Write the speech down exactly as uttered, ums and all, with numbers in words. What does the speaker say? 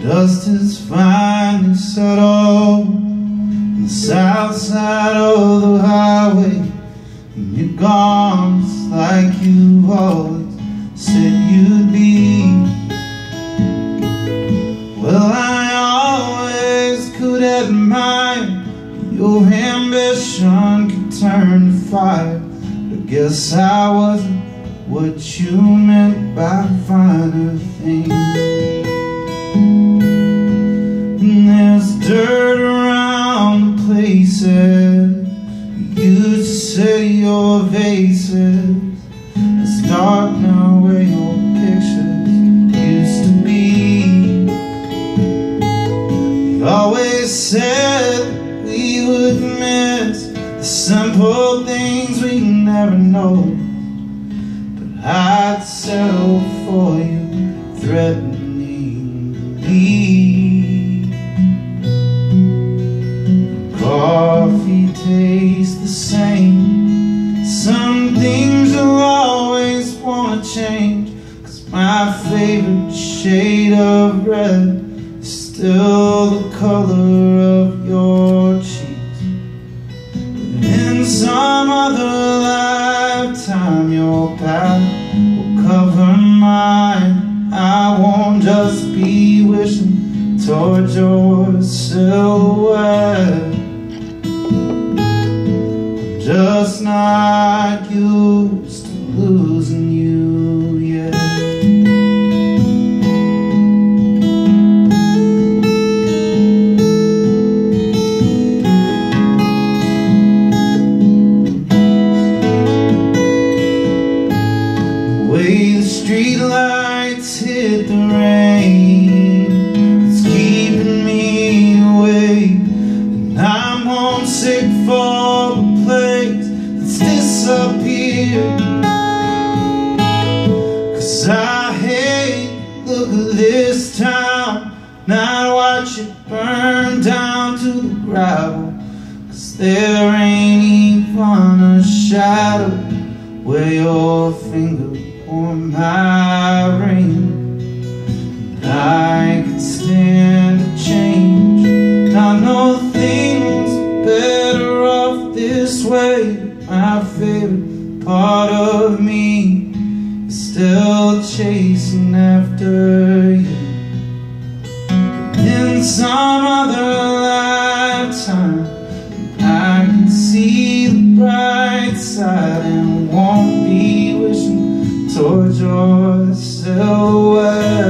Dust has finally settled on the south side of the highway, and you're gone just like you always said you'd be. Well, I always could admire your ambition could turn to fire, but guess I wasn't what you meant by finer things. And there's dirt around the places you used to say your vases. It's dark now where your pictures used to be. You always said we would miss the simple things we never know, but I'd settle for you threatening to leave. Coffee tastes the same. Some things you'll always want to change, 'cause my favorite shade of red is still the color of your cheeks. But in some other lifetime your path will cover mine. I won't just be wishing towards your silhouette. Just not used to losing you yet. The way the street lights hit the rain, it's keeping me awake, and I'm homesick for the place that's disappeared. 'Cause I hate the look of this town, and I watch it burn down to the gravel. 'Cause there ain't even a shadow where your finger or my ring. I could stand a change, and I know things are better off this way. My favorite part of me is still chasing after you. In some other lifetime I can see the bright side and won't be wishing towards your silhouette.